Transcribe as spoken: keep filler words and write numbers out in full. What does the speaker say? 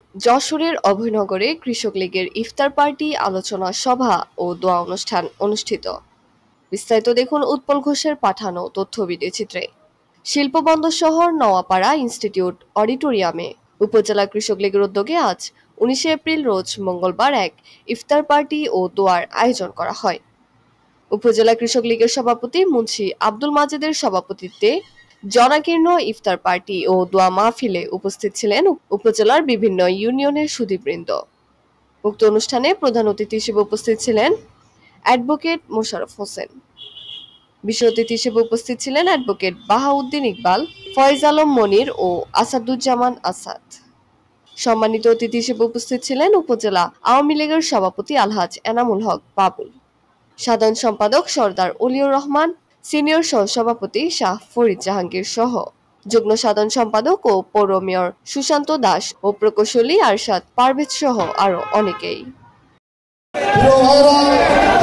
যশোরের অভয়নগরে কৃষক লীগের ইফতার পার্টি, আলোচনা সভা ও দোয়া অনুষ্ঠান অনুষ্ঠিত। বিস্তারিত দেখুন উৎপল ঘোষের পাঠানো তথ্য ভিডিওচিত্রে। শিল্পবন্দর শহর নওয়াপাড়া ইনস্টিটিউট অডিটোরিয়ামে উপজেলা কৃষক লীগের উদ্যোগে আজ উনিশে এপ্রিল রোজ মঙ্গলবার এক ইফতার পার্টি ও দোয়ার আয়োজন করা হয়। উপজেলা কৃষক লীগের সভাপতি মুন্সি আব্দুল মাজেদের সভাপতিত্বে জনাকীর্ণ ইফতার পার্টি ও দোয়া মাহফিলে উপস্থিত ছিলেন উপজেলার বিভিন্ন ইউনিয়নের সুধীবৃন্দ। উক্ত অনুষ্ঠানে প্রধান অতিথি হিসেবে উপস্থিত ছিলেন অ্যাডভোকেট মোশাররফ হোসেন। বিশেষ অতিথি হিসেবে উপস্থিত ছিলেন অ্যাডভোকেট বাহাউদ্দিন ইকবাল, ফয়েজ আলম মনির ও আসাদুজ্জামান আসাদ। সম্মানিত অতিথি হিসেবে উপস্থিত ছিলেন উপজেলা আওয়ামী লীগের সভাপতি আলহাজ এনামুল হক বাবুল, সাধারণ সম্পাদক সরদার অলিউর রহমান, সিনিয়র সহসভাপতি শাহ ফরিদ জাহাঙ্গীর সহ যুগ্ম সাধারণ সম্পাদক ও পৌর মেয়র সুশান্ত দাস ও প্রকৌশলী আরশাদ পারভেজ সহ আরো অনেকেই।